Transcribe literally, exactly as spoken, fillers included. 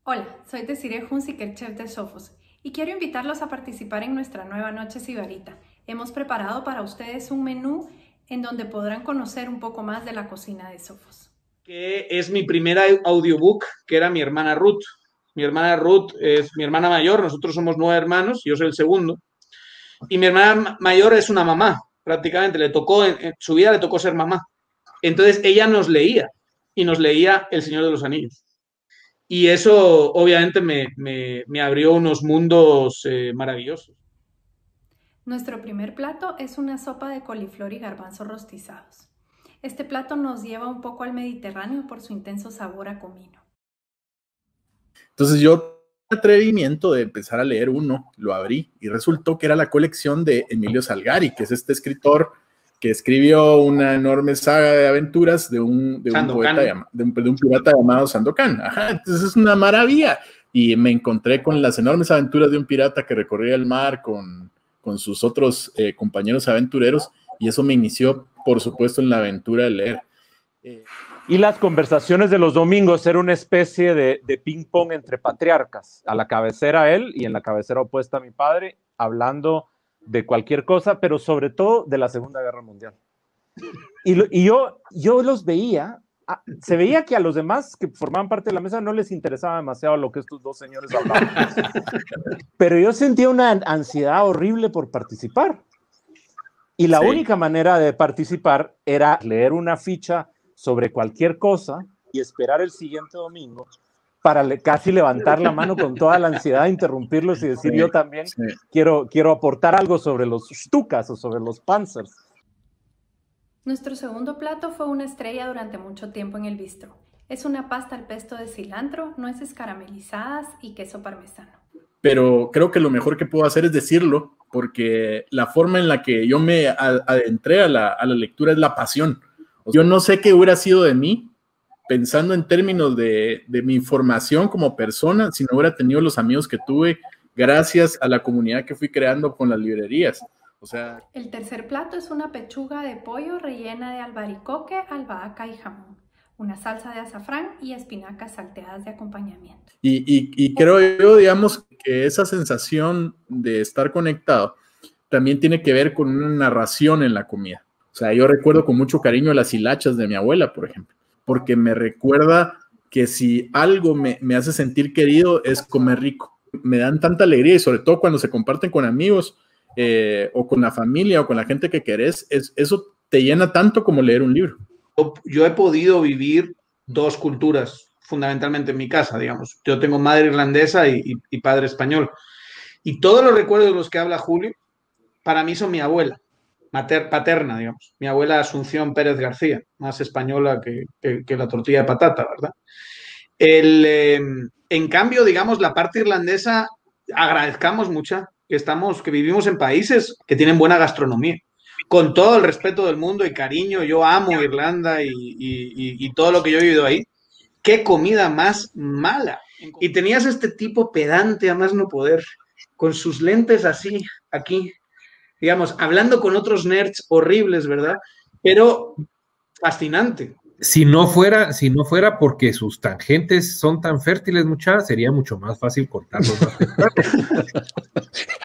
Hola, soy Desiree Hunziker, chef de Sofos, y quiero invitarlos a participar en nuestra nueva Noche Sibarita. Hemos preparado para ustedes un menú en donde podrán conocer un poco más de la cocina de Sofos. Que es mi primera audiobook, que era mi hermana Ruth. Mi hermana Ruth es mi hermana mayor, nosotros somos nueve hermanos, yo soy el segundo. Y mi hermana mayor es una mamá, prácticamente, le tocó, en, en su vida le tocó ser mamá. Entonces ella nos leía, y nos leía El Señor de los Anillos. Y eso obviamente me, me, me abrió unos mundos eh, maravillosos. Nuestro primer plato es una sopa de coliflor y garbanzos rostizados. Este plato nos lleva un poco al Mediterráneo por su intenso sabor a comino. Entonces yo el atrevimiento de empezar a leer uno, lo abrí y resultó que era la colección de Emilio Salgari, que es este escritor que escribió una enorme saga de aventuras de un, de un, poeta, de un, de un pirata llamado Sandokan. Ajá, entonces es una maravilla. Y me encontré con las enormes aventuras de un pirata que recorría el mar con, con sus otros eh, compañeros aventureros, y eso me inició, por supuesto, en la aventura de leer. Eh, Y las conversaciones de los domingos era una especie de, de ping-pong entre patriarcas. A la cabecera él y en la cabecera opuesta mi padre, hablando de cualquier cosa, pero sobre todo de la Segunda Guerra Mundial. Y, lo, y yo, yo los veía, se veía que a los demás que formaban parte de la mesa no les interesaba demasiado lo que estos dos señores hablaban. Pero yo sentía una ansiedad horrible por participar. Y la sí. única manera de participar era leer una ficha sobre cualquier cosa y esperar el siguiente domingo para le, casi levantar la mano con toda la ansiedad de interrumpirlos y decir sí, yo también sí. quiero, quiero aportar algo sobre los Stukas o sobre los Panzers. Nuestro segundo plato fue una estrella durante mucho tiempo en el bistro. Es una pasta al pesto de cilantro, nueces caramelizadas y queso parmesano. Pero creo que lo mejor que puedo hacer es decirlo, porque la forma en la que yo me adentré a la, a la lectura es la pasión. Yo no sé qué hubiera sido de mí, pensando en términos de, de mi formación como persona, si no hubiera tenido los amigos que tuve gracias a la comunidad que fui creando con las librerías. O sea, el tercer plato es una pechuga de pollo rellena de albaricoque, albahaca y jamón, una salsa de azafrán y espinacas salteadas de acompañamiento. Y, y, y creo yo, digamos, que esa sensación de estar conectado también tiene que ver con una narración en la comida. O sea, yo recuerdo con mucho cariño las hilachas de mi abuela, por ejemplo, porque me recuerda que si algo me, me hace sentir querido es comer rico. Me dan tanta alegría y sobre todo cuando se comparten con amigos eh, o con la familia o con la gente que querés, es, eso te llena tanto como leer un libro. Yo, yo he podido vivir dos culturas, fundamentalmente en mi casa, digamos. Yo tengo madre irlandesa y, y, y padre español. Y todos los recuerdos de los que habla Julio, para mí son mi abuela. Mater, paterna, digamos. Mi abuela Asunción Pérez García, más española que, que, que la tortilla de patata, ¿verdad? El, eh, en cambio, digamos, la parte irlandesa, agradezcamos mucho que, estamos, que vivimos en países que tienen buena gastronomía. Con todo el respeto del mundo y cariño, yo amo Irlanda y, y, y todo lo que yo he vivido ahí. ¡Qué comida más mala! Y tenías este tipo pedante a más no poder, con sus lentes así, aquí, digamos, hablando con otros nerds horribles, ¿verdad? Pero fascinante. Si no fuera, si no fuera porque sus tangentes son tan fértiles, muchachas, sería mucho más fácil cortarlos más temprano.